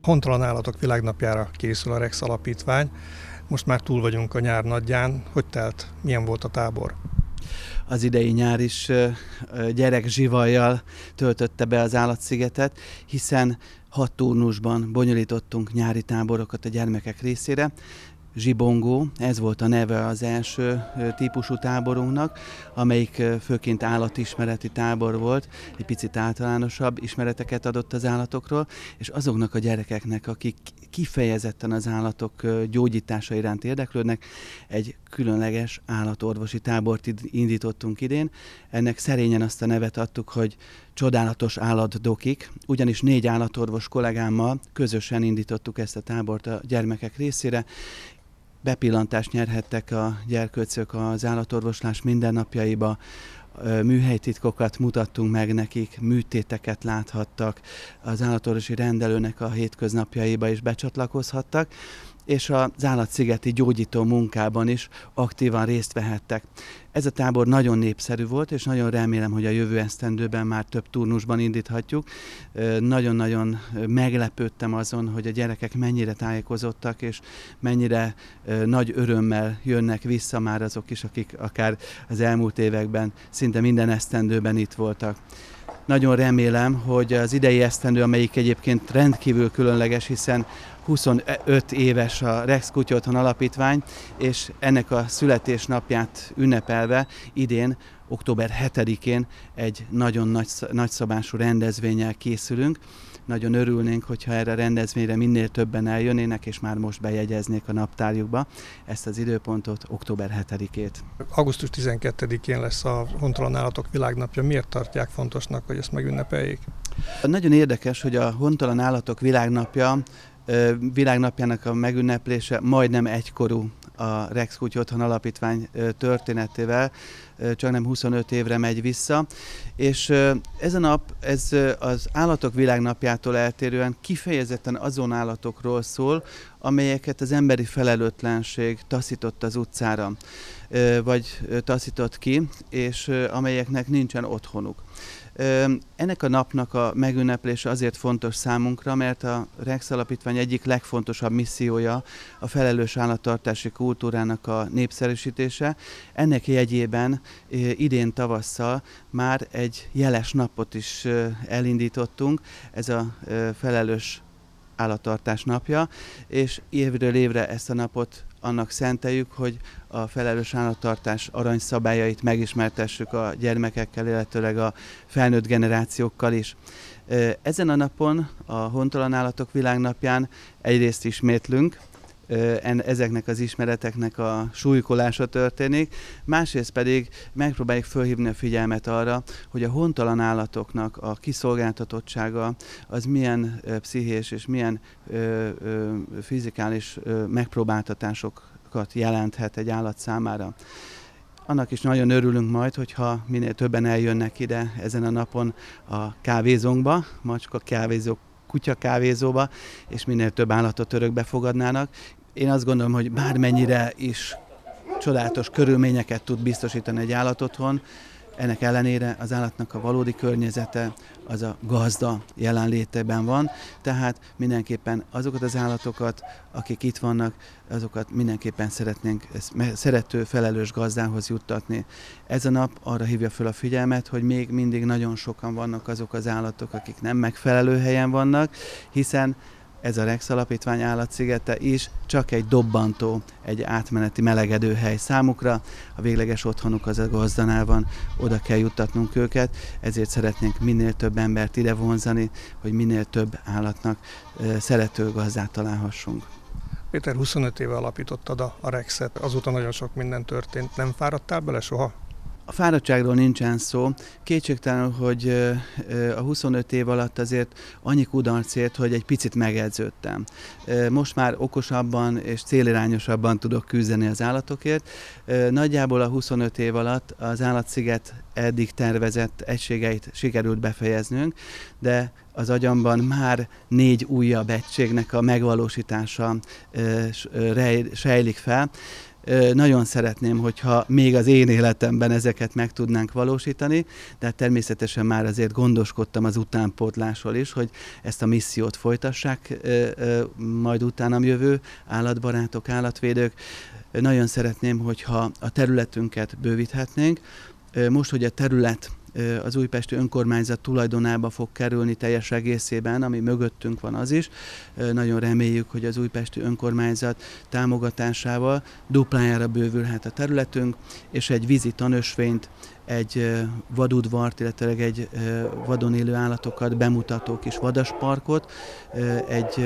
Hontalan állatok világnapjára készül a Rex Alapítvány. Most már túl vagyunk a nyár nagyján. Hogy telt? Milyen volt a tábor? Az idei nyár is gyerekzsivajjal töltötte be az Állatszigetet, hiszen 6 turnusban bonyolítottunk nyári táborokat a gyermekek részére. Zsibongó, ez volt a neve az első típusú táborunknak, amelyik főként állatismereti tábor volt, egy picit általánosabb ismereteket adott az állatokról, és azoknak a gyerekeknek, akik kifejezetten az állatok gyógyítása iránt érdeklődnek, egy különleges állatorvosi tábort indítottunk idén. Ennek szerényen azt a nevet adtuk, hogy Csodálatos állatdokik, ugyanis 4 állatorvos kollégámmal közösen indítottuk ezt a tábort a gyermekek részére. Bepillantást nyerhettek a gyerkőcök az állatorvoslás mindennapjaiba, műhelytitkokat mutattunk meg nekik, műtéteket láthattak, az állatorvosi rendelőnek a hétköznapjaiba is becsatlakozhattak, és az Állatszigeti gyógyító munkában is aktívan részt vehettek. Ez a tábor nagyon népszerű volt, és nagyon remélem, hogy a jövő esztendőben már több turnusban indíthatjuk. Nagyon-nagyon meglepődtem azon, hogy a gyerekek mennyire tájékozottak, és mennyire nagy örömmel jönnek vissza már azok is, akik akár az elmúlt években szinte minden esztendőben itt voltak. Nagyon remélem, hogy az idei esztendő, amelyik egyébként rendkívül különleges, hiszen 25 éves a Rex Kutyaotthon Alapítvány, és ennek a születésnapját ünnepelve idén, október 7-én egy nagyon nagyszabású rendezvénnyel készülünk. Nagyon örülnénk, hogyha erre a rendezvényre minél többen eljönnének, és már most bejegyeznék a naptárjukba ezt az időpontot, október 7-ét. Augusztus 12-én lesz a Hontalan állatok világnapja. Miért tartják fontosnak, hogy ezt megünnepeljék? Nagyon érdekes, hogy a Hontalan állatok világnapjának a megünneplése majdnem egykorú a Rex Kutyaotthon Alapítvány történetével, csak nem 25 évre megy vissza, és ez a nap, ez az állatok világnapjától eltérően kifejezetten azon állatokról szól, amelyeket az emberi felelőtlenség taszított az utcára, vagy taszított ki, és amelyeknek nincsen otthonuk. Ennek a napnak a megünneplése azért fontos számunkra, mert a Rex Alapítvány egyik legfontosabb missziója a felelős állattartási kultúrának a népszerűsítése. Ennek jegyében idén tavasszal már egy jeles napot is elindítottunk, ez a felelős állattartás napja, és évről évre ezt a napot annak szenteljük, hogy a felelős állattartás aranyszabályait megismertessük a gyermekekkel, illetőleg a felnőtt generációkkal is. Ezen a napon, a Hontalan állatok világnapján egyrészt ismétlünk, ezeknek az ismereteknek a súlykolása történik, másrészt pedig megpróbáljuk fölhívni a figyelmet arra, hogy a hontalan állatoknak a kiszolgáltatottsága az milyen pszichés és milyen fizikális megpróbáltatásokat jelenthet egy állat számára. Annak is nagyon örülünk majd, hogyha minél többen eljönnek ide ezen a napon a kávézónkba, macska kávézók, kutya kávézóba, és minél több állatot örökbe fogadnának. Én azt gondolom, hogy bármennyire is csodálatos körülményeket tud biztosítani egy állatotthon, ennek ellenére az állatnak a valódi környezete az a gazda jelenlétében van, tehát mindenképpen azokat az állatokat, akik itt vannak, azokat mindenképpen szeretnénk szerető, felelős gazdához juttatni. Ez a nap arra hívja fel a figyelmet, hogy még mindig nagyon sokan vannak azok az állatok, akik nem megfelelő helyen vannak, hiszen ez a Rex Alapítvány Állatszigete is csak egy dobbantó, egy átmeneti melegedő hely számukra. A végleges otthonuk az a gazdanál van, oda kell juttatnunk őket, ezért szeretnénk minél több embert ide vonzani, hogy minél több állatnak szerető gazdát találhassunk. Péter, 25 éve alapítottad a Rexet, azóta nagyon sok minden történt. Nem fáradtál bele soha? A fáradtságról nincsen szó. Kétségtelenül, hogy a 25 év alatt azért annyi kudarc ért, hogy egy picit megedződtem. Most már okosabban és célirányosabban tudok küzdeni az állatokért. Nagyjából a 25 év alatt az Állatsziget eddig tervezett egységeit sikerült befejeznünk, de az agyamban már 4 újabb egységnek a megvalósítása sejlik fel. Nagyon szeretném, hogyha még az én életemben ezeket meg tudnánk valósítani, de természetesen már azért gondoskodtam az utánpótlásról is, hogy ezt a missziót folytassák majd utánam jövő állatbarátok, állatvédők. Nagyon szeretném, hogyha a területünket bővíthetnénk. Most, hogy a terület az újpesti önkormányzat tulajdonába fog kerülni teljes egészében, ami mögöttünk van az is. Nagyon reméljük, hogy az újpesti önkormányzat támogatásával duplájára bővülhet a területünk, és egy vízi tanösvényt, egy vadudvart, illetve egy vadon élő állatokat bemutató kis vadasparkot, egy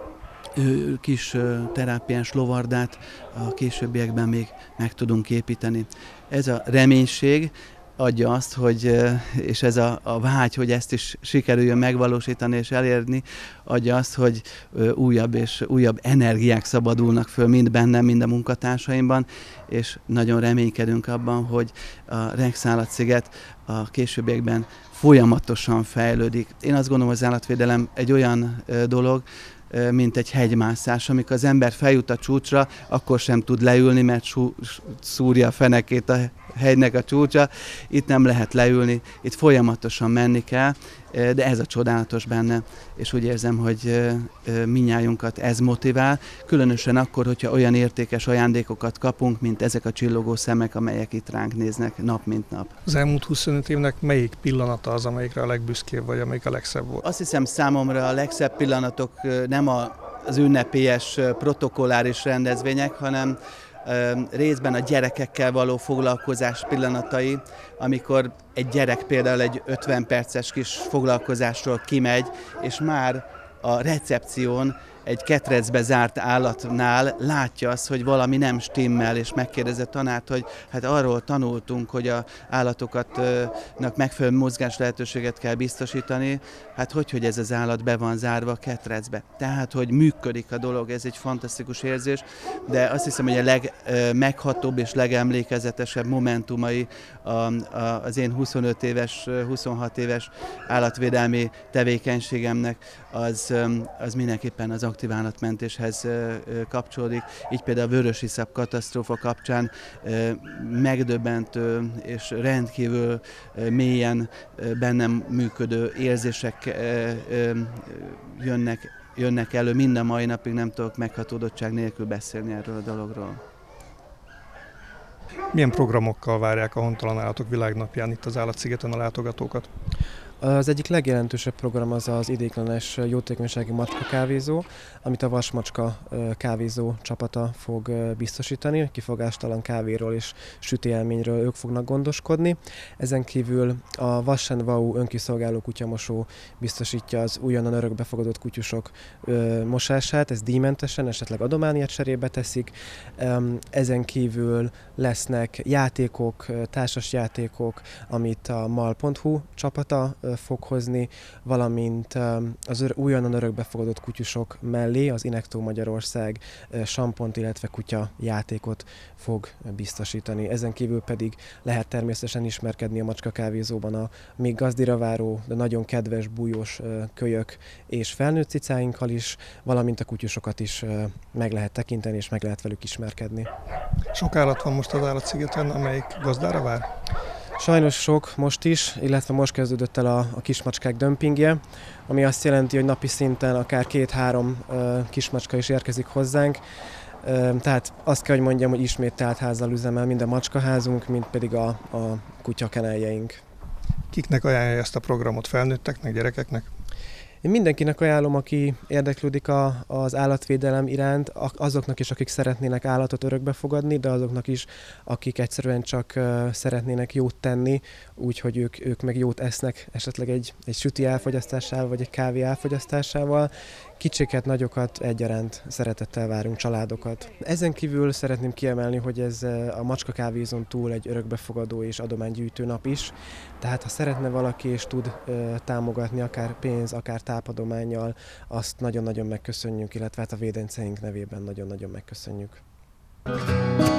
kis terápiás lovardát a későbbiekben még meg tudunk építeni. Ez a reménység adja azt, hogy, és ez a vágy, hogy ezt is sikerüljön megvalósítani és elérni, adja azt, hogy újabb és újabb energiák szabadulnak föl mind bennem, mind a munkatársaimban, és nagyon reménykedünk abban, hogy a Rex állatsziget a későbbiekben folyamatosan fejlődik. Én azt gondolom, hogy az állatvédelem egy olyan dolog, mint egy hegymászás. Amikor az ember feljut a csúcsra, akkor sem tud leülni, mert szúrja a fenekét a hegynek a csúcsa. Itt nem lehet leülni, itt folyamatosan menni kell, de ez a csodálatos benne, és úgy érzem, hogy mindnyájunkat ez motivál, különösen akkor, hogyha olyan értékes ajándékokat kapunk, mint ezek a csillogó szemek, amelyek itt ránk néznek nap mint nap. Az elmúlt 25 évnek melyik pillanata az, amelyikre a legbüszkébb vagy, amelyik a legszebb volt? Azt hiszem, számomra a legszebb pillanatok nem az ünnepélyes protokolláris rendezvények, hanem részben a gyerekekkel való foglalkozás pillanatai, amikor egy gyerek például egy 50 perces kis foglalkozásról kimegy, és már a recepción egy ketrecbe zárt állatnál látja azt, hogy valami nem stimmel, és megkérdezi a tanárt, hogy hát arról tanultunk, hogy az állatoknak megfelelő mozgás lehetőséget kell biztosítani, hát hogy ez az állat be van zárva a ketrecbe. Tehát, hogy működik a dolog, ez egy fantasztikus érzés, de azt hiszem, hogy a legmeghatóbb és legemlékezetesebb momentumai az én 25 éves, 26 éves állatvédelmi tevékenységemnek az mindenképpen az aktív állatmentéshez kapcsolódik. Így például a vörösiszap katasztrófa kapcsán megdöbbentő és rendkívül mélyen bennem működő érzések jönnek elő. Mind a mai napig nem tudok meghatódottság nélkül beszélni erről a dologról. Milyen programokkal várják a hontalan állatok világnapján itt az Állatszigeten a látogatókat? Az egyik legjelentősebb program az az idéglenes jótékonysági macska kávézó, amit a Vasmacska kávézó csapata fog biztosítani, kifogástalan kávéról és sütiélményről ők fognak gondoskodni. Ezen kívül a Vassen Vau önkiszolgáló kutyamosó biztosítja az újonnan örökbefogadott kutyusok mosását, ez díjmentesen, esetleg adományért cserébe teszik. Ezen kívül lesznek játékok, társasjátékok, amit a mal.hu csapata fog hozni, valamint az újonnan örökbefogadott kutyusok mellé az Inektó Magyarország sampont, illetve kutya játékot fog biztosítani. Ezen kívül pedig lehet természetesen ismerkedni a macska kávézóban a még gazdira váró, de nagyon kedves, bújós kölyök és felnőtt cicáinkkal is, valamint a kutyusokat is meg lehet tekinteni és meg lehet velük ismerkedni. Sok állat van most az Állatszigeten, amelyik gazdára vár? Sajnos sok most is, illetve most kezdődött el a kismacskák dömpingje, ami azt jelenti, hogy napi szinten akár 2-3 kismacska is érkezik hozzánk. Tehát azt kell, hogy mondjam, hogy ismét telt házzal üzemel mind a macskaházunk, mind pedig a kutyakeneljeink. Kiknek ajánlja ezt a programot? Felnőtteknek, gyerekeknek? Én mindenkinek ajánlom, aki érdeklődik az állatvédelem iránt, azoknak is, akik szeretnének állatot örökbe fogadni, de azoknak is, akik egyszerűen csak szeretnének jót tenni, úgyhogy ők meg jót esznek, esetleg egy süti elfogyasztásával, vagy egy kávé elfogyasztásával. Kicsiket, nagyokat egyaránt szeretettel várunk, családokat. Ezen kívül szeretném kiemelni, hogy ez a macska kávézón túl egy örökbefogadó és adománygyűjtő nap is. Tehát ha szeretne valaki és tud támogatni akár pénz, akár tápadománnyal, azt nagyon-nagyon megköszönjük, illetve hát a védenceink nevében nagyon-nagyon megköszönjük.